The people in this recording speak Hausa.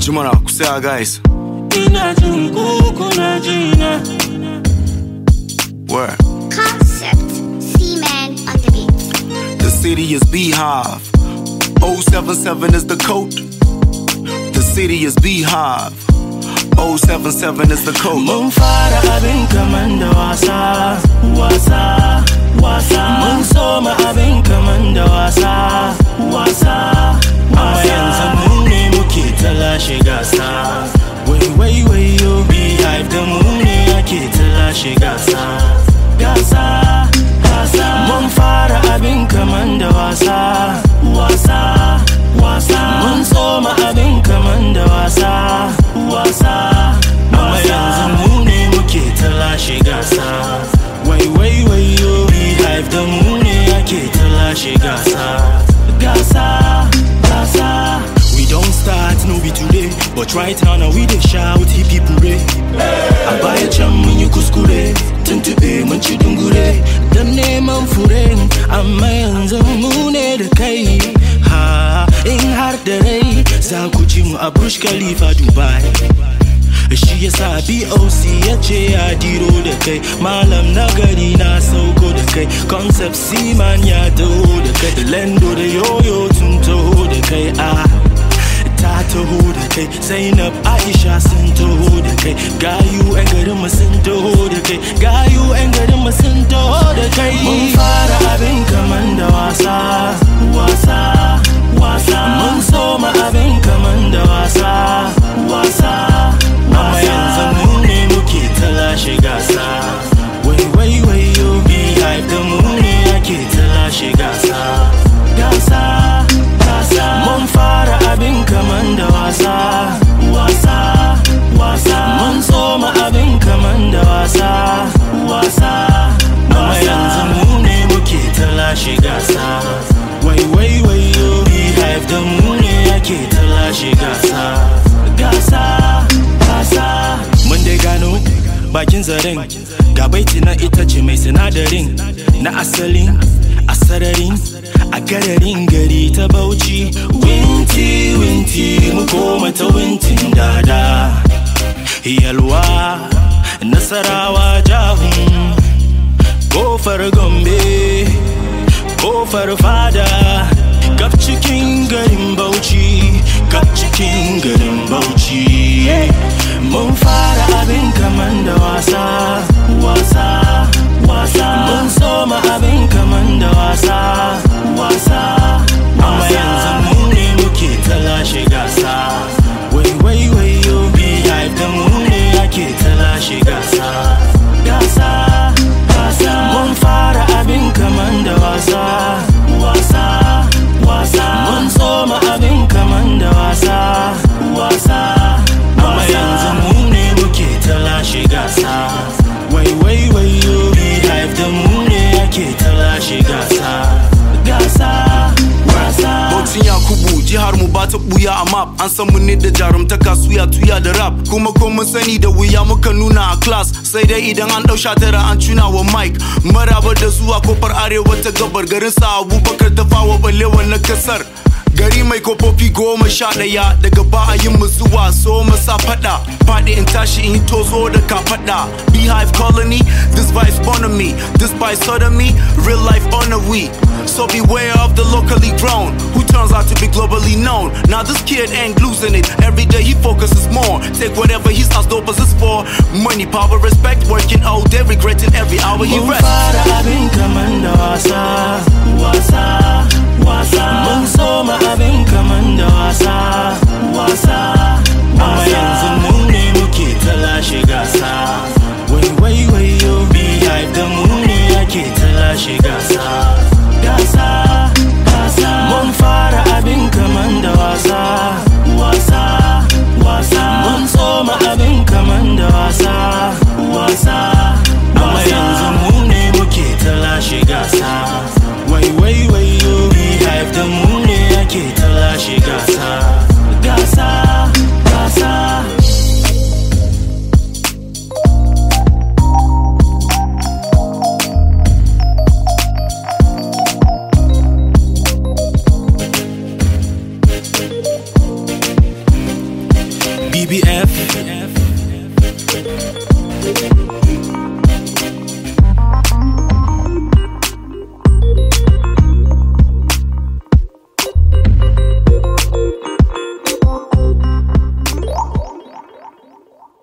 Jimana, kusea guys. Where? Concept, C-Man on the beat. The city is Beehive. 077 is the code. The city is Beehive. 077 is the code. Mun fara abin kaman da wasa, wasa, wasa. Mun soma abin kaman da wasa, wasa, wasa. Yanzu mu ne muke ta lashe gasa. Wai yo, Beehive da mu ne ake ta lashe gasa, gasa, gasa. Mun fara abin kaman da wasa, wasa, wasa. Mun soma abin kaman da wasa, wasa. Amma yanzu mu ne muke ta lashe gasa. Wai yo, Beehive da mu ne ake ta lashe gasa, gasa, gasa. We don't start, no be today, but right now we dey shout hip hip hooray. A baya can mun yi kuskure, tuntube mun ci dungure, dan neman fure. Amma yanzu mu ne da kai, ha, in har da rai za ku ji mu a Burj Khalifa Dubai. Shi yasa BOC ya ce ya diro da kai, malam nagari na sauko da kai, Concept C-Man ya taho da kai, Lendo da yoyo tun taho da kai, ta taho da kai, Zainab Aisha sun taho da kai, gayu 'yan garin mu sun taho da kai, gayu 'yan garin mu sun taho da kai. Mun fara abin kaman da wasa, wasa, wasa. Mun soma abin kaman da wasa, wasa, amma yanzu mu ne muke ta lashe gasa. Wai yo, Beehive da mu ne ake ta lashe gasa, gasa, gasa. Mun fara abin kaman da wasa, wasa, wasa. Mun soma abin kaman da wasa, wasa, amma yanzu mu ne muke ta lashe gasa. Wai yo, Beehive da mu ne ake ta lashe gasa, gasa, gasa. Mun dai gano bakin zaren, ga baiti na ita ce mai sinadarin na asalin, a sararin, a gararin gari ta Bauchi. Winti, mu koma ta wintin dada, Yalwa, Nasarawa, Jahun, Kofar Gombe, Kofar Fada, kaf cikin garin Bauchi, kaf cikin garin Bauchi. Mun fara abin kaman da wasa, wasa, wasa. Mun soma abin kaman da wasa, wasa, amma yanzu mu ne muke ta lashe gasa. Wai yo, Beehive da mu ne ake ta lashe gasa, gasa, gasa. Mun fara abin kaman da wasa, wasa, wasa. Mun soma abin kaman da wasa, wasa, amma yanzu mu ne muke ta lashe gasa. Wai yo, Beehive da mu ne ake ta lashe gasa, gasa, gasa. Bautin Yakubu, jihar mu ba ta buya a map. An san mu ne da jarumtaka suya tuya da rap. Kuma ko mun sani da wuya muka nuna a class. Sai dai idan an dau shatara an tuna wa mic. Maraba da zuwa kofar arewa ta gabar, garin sa Abubakar Tafawa Balewa na kasar. Gari mai kofofi 11, daga ba a yin mu zuwa so masa fada. Faɗi in tashi in tozo da kafaɗa. Beehive colony, this vibe's born of me. This by sodomy, real life honor we. So beware of the locally grown, who turns out to be globally known. Now this kid ain't losing it, every day he focuses more. Take whatever he's as dope as it's for. Money, power, respect, working all day, regretting every hour he rests. Mun fara abin kaman da wasa, wasa, wasa. Mun soma abin kaman da wasa, wasa, amma yanzu mu ne muke ta lashe gasa. Wai yo, Beehive da mu ne ake ta lashe gasa, gasa, gasa. Mun fara abin kaman da wasa, wasa, wasa. Mun soma abin kaman da wasa, wasa, amma yanzu mu ne muke ta lashe gasa. Wai yo, Beehive da mu ne ake ta lashe gasa, gasa, gasa. BBF